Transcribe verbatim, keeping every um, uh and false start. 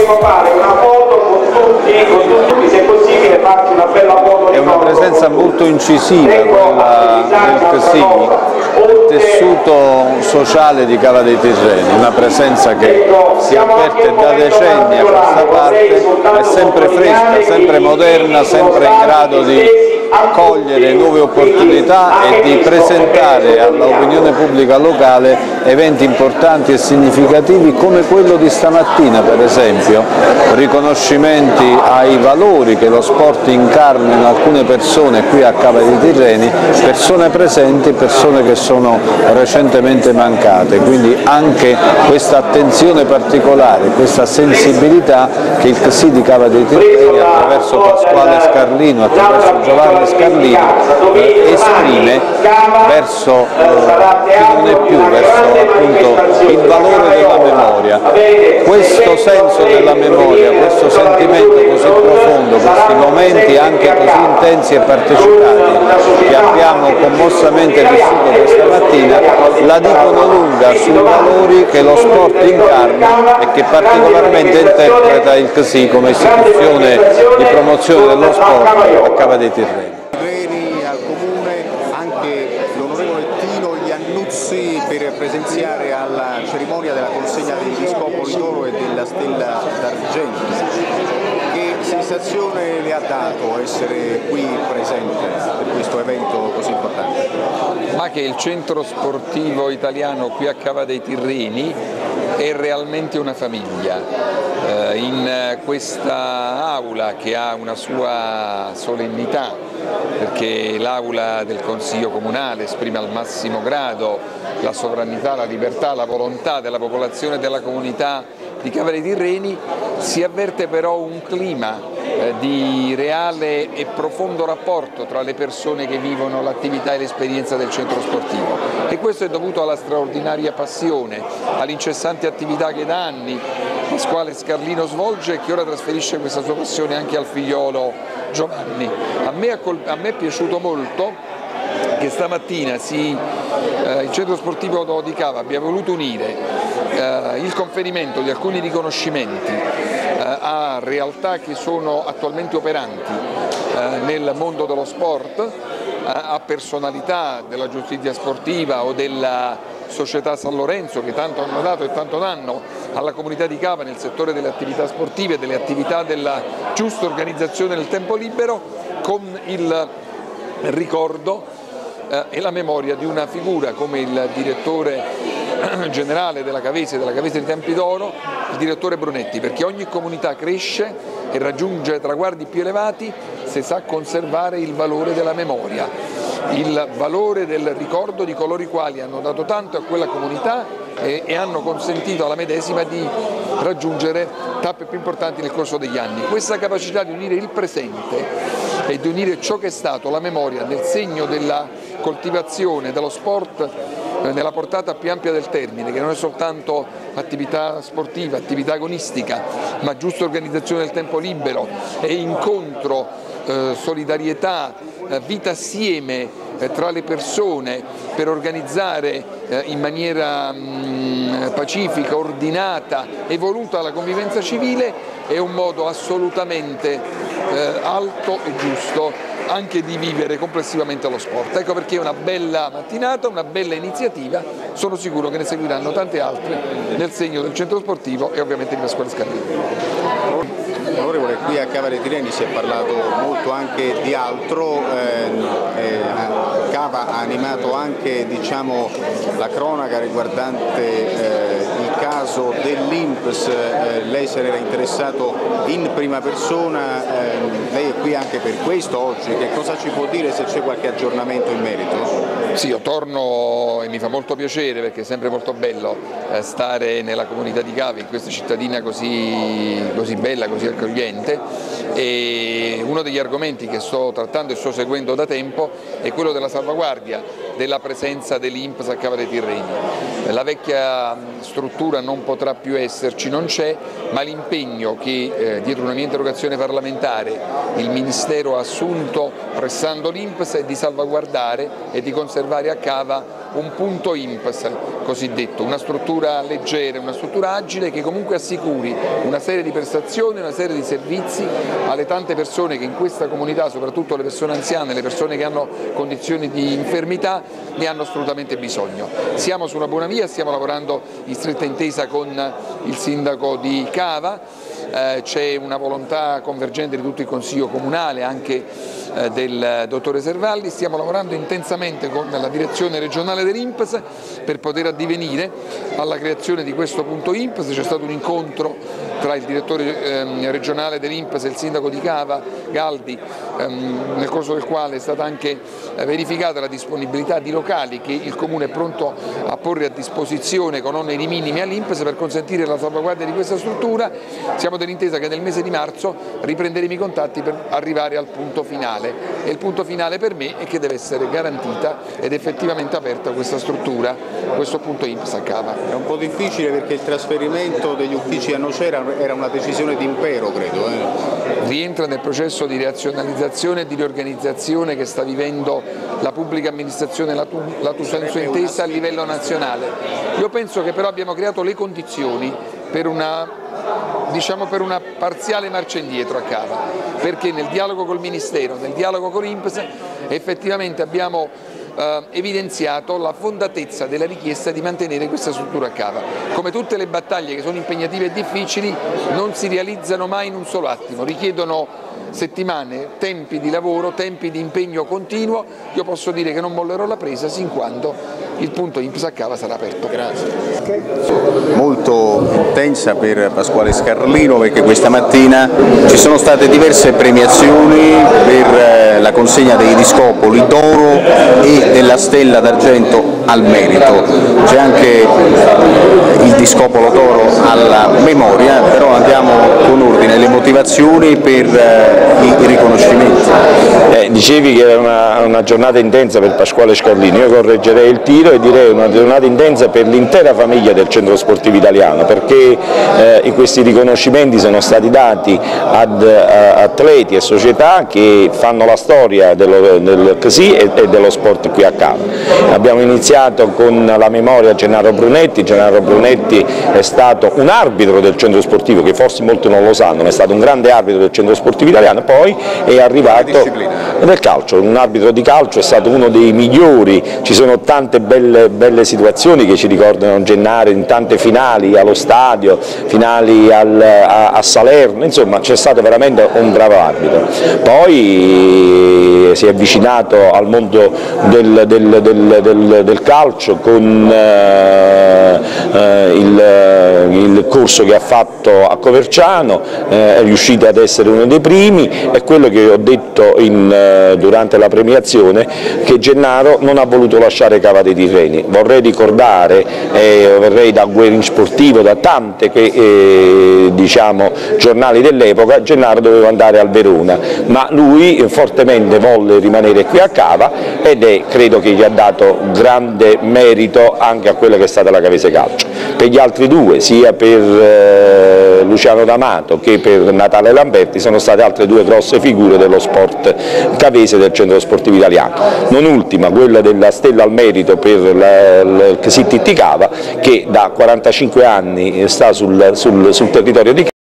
potremmo fare una foto con tutti, con tutti, se è possibile farci una bella foto. È una presenza molto incisiva quella del C S I, il tessuto sociale di Cava dei Tirreni, una presenza che si avverte da decenni a questa parte, è sempre fresca, sempre moderna, sempre in grado di cogliere nuove opportunità e di presentare all'opinione pubblica locale eventi importanti e significativi come quello di stamattina, per esempio, riconoscimenti ai valori che lo sport incarna in alcune persone qui a Cava dei Tirreni, persone presenti, persone che sono recentemente mancate, quindi anche questa attenzione particolare, questa sensibilità che il C S I di Cava dei Tirreni attraverso Pasquale Scarlino, attraverso Giovanni Scarlino eh, esprime verso eh, chi non è più, verso appunto il valore della memoria. Questo senso della memoria, questo sentimento così profondo, questi momenti anche così intensi e partecipati che abbiamo commossamente vissuto questa mattina la dicono lunga sui valori che lo sport incarna e che particolarmente interpreta il C S I come istituzione di promozione dello sport a Cava dei Tirreni. Al comune anche l'onorevole Tino Iannuzzi per presenziare alla cerimonia della consegna degli scopoli d'oro e della stella d'argento. Che sensazione le ha dato essere qui presente per questo evento così importante? Ma che il centro sportivo italiano qui a Cava dei Tirreni è realmente una famiglia. In questa aula che ha una sua solennità, perché l'aula del Consiglio Comunale esprime al massimo grado la sovranità, la libertà, la volontà della popolazione e della comunità di Cava dei Tirreni, si avverte però un clima eh, di reale e profondo rapporto tra le persone che vivono l'attività e l'esperienza del centro sportivo, e questo è dovuto alla straordinaria passione, all'incessante attività che da anni Pasquale Scarlino svolge e che ora trasferisce questa sua passione anche al figliolo Giovanni. A me, a me è piaciuto molto che stamattina si, eh, il centro sportivo di Cava abbia voluto unire eh, il conferimento di alcuni riconoscimenti eh, a realtà che sono attualmente operanti eh, nel mondo dello sport, eh, a personalità della giustizia sportiva o della società San Lorenzo che tanto hanno dato e tanto danno alla comunità di Cava nel settore delle attività sportive e delle attività della giusta organizzazione del tempo libero, con il ricordo eh, e la memoria di una figura come il direttore generale della Cavese, della Cavese di Tempi d'Oro, il direttore Brunetti, perché ogni comunità cresce e raggiunge traguardi più elevati se sa conservare il valore della memoria, il valore del ricordo di coloro i quali hanno dato tanto a quella comunità e, e hanno consentito alla medesima di raggiungere tappe più importanti nel corso degli anni. Questa capacità di unire il presente e di unire ciò che è stato la memoria nel segno della coltivazione dello sport nella portata più ampia del termine, che non è soltanto attività sportiva, attività agonistica, ma giusta organizzazione del tempo libero e incontro, eh, solidarietà, eh, vita assieme eh, tra le persone per organizzare eh, in maniera mh, pacifica, ordinata e voluta la convivenza civile, è un modo assolutamente eh, alto e giusto anche di vivere complessivamente lo sport. Ecco perché è una bella mattinata, una bella iniziativa, sono sicuro che ne seguiranno tante altre nel segno del centro sportivo e ovviamente di Pasquale Scarlino. Onorevole, qui a Cava dei Tirreni si è parlato molto anche di altro, eh, eh, Cava ha animato anche diciamo, la cronaca riguardante eh, il caso dell'I N P S, eh, lei se ne era interessato in prima persona, eh, lei è qui anche per questo oggi, che cosa ci può dire, se c'è qualche aggiornamento in merito? Sì, io torno e mi fa molto piacere perché è sempre molto bello eh, stare nella comunità di Cava, in questa cittadina così, così bella, così accogliente, e uno degli argomenti che sto trattando e sto seguendo da tempo è quello della salvaguardia della presenza dell'I N P S a Cava dei Tirreni. La vecchia struttura non potrà più esserci, non c'è, ma l'impegno che eh, dietro una mia interrogazione parlamentare il Ministero ha assunto pressando l'I N P S è di salvaguardare e di conservare a Cava un punto I N P S cosiddetto, una struttura leggera, una struttura agile che comunque assicuri una serie di prestazioni, una serie di servizi alle tante persone che in questa comunità, soprattutto le persone anziane, le persone che hanno condizioni di infermità, ne hanno assolutamente bisogno. Siamo su una buona via, stiamo lavorando in stretta intesa con il sindaco di Cava, eh, c'è una volontà convergente di tutto il Consiglio Comunale, anche eh, del dottore Servalli, stiamo lavorando intensamente con la direzione regionale dell'I N P S per poter addivenire alla creazione di questo punto I N P S. C'è stato un incontro tra il direttore ehm, regionale dell'I N P S e il sindaco di Cava, Galdi, ehm, nel corso del quale è stata anche eh, verificata la disponibilità di locali che il Comune è pronto a porre a disposizione con oneri minimi all'I N P S per consentire la salvaguardia di questa struttura. Siamo dell'intesa che nel mese di marzo riprenderemo i contatti per arrivare al punto finale, e il punto finale per me è che deve essere garantita ed effettivamente aperta questa struttura, questo punto I N P S a Cava. È un po' difficile perché il trasferimento degli uffici a Nocera era una decisione di impero, credo. Eh. Rientra nel processo di razionalizzazione e di riorganizzazione che sta vivendo la pubblica amministrazione Latusenso Intesa a livello nazionale. Io penso che però abbiamo creato le condizioni per una, diciamo, per una parziale marcia indietro a Cava, perché nel dialogo col Ministero, nel dialogo con l'I N P S effettivamente abbiamo eh, evidenziato la fondatezza della richiesta di mantenere questa struttura a Cava. Come tutte le battaglie che sono impegnative e difficili non si realizzano mai in un solo attimo, richiedono settimane, tempi di lavoro, tempi di impegno continuo. Io posso dire che non mollerò la presa sin quando il punto I N P S a Cava sarà aperto. Grazie. Molto intensa per Pasquale Scarlino, perché questa mattina ci sono state diverse premiazioni per la consegna dei discopoli d'oro e della stella d'argento al merito. C'è anche il discopolo d'oro alla memoria, però andiamo con ordine, le motivazioni per i riconoscimenti. Eh, dicevi che era una, una giornata intensa per Pasquale Scarlino, io correggerei il tiro e direi una giornata intensa per l'intera famiglia del Centro Sportivo Italiano, perché eh, questi riconoscimenti sono stati dati ad a, atleti e società che fanno la storia dello, del C S I e, e dello sport qui a Cava. Abbiamo iniziato con la memoria a Gennaro Brunetti. Gennaro Brunetti è stato un arbitro del Centro Sportivo, che forse molti non lo sanno, ma è stato un grande arbitro del Centro Sportivo Italiano, poi è arrivato del calcio, un arbitro di calcio, è stato uno dei migliori. Ci sono tante belle, belle situazioni che ci ricordano Gennaro, in tante finali allo stadio, finali al, a, a Salerno, insomma c'è stato veramente un bravo arbitro. Poi si è avvicinato al mondo del, del, del, del, del calcio con eh, eh, il, il corso che ha fatto a Coverciano, eh, è riuscito ad essere uno dei primi. È quello che ho detto in, eh, durante la premiazione, che Gennaro non ha voluto lasciare Cava dei Tirreni. Vorrei ricordare, eh, verrei da Guerin Sportivo, da tante che, eh, diciamo, giornali dell'epoca, Gennaro doveva andare al Verona, ma lui fortemente volle rimanere qui a Cava ed è, credo che gli ha dato grande merito anche a quella che è stata la Cavese Calcio. Per gli altri due, sia per eh, Luciano D'Amato che per Natale Lamberti, sono state altre due grosse figure dello sport cavese del Centro Sportivo Italiano. Non ultima quella della stella al merito per il C S I T T Cava, che da quarantacinque anni sta sul, sul, sul territorio di Cava.